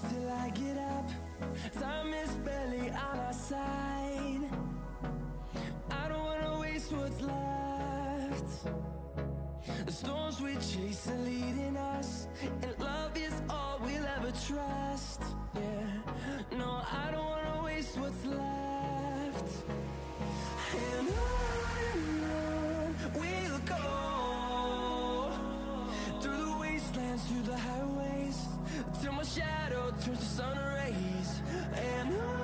till I get up. Time is barely on our side. I don't wanna waste what's left. The storms we chase are leading us, and love is all we'll ever trust. Yeah, no, I don't wanna waste what's left. And on we'll go, through the wastelands, through the highways, till my shadow turns to sun rays. And on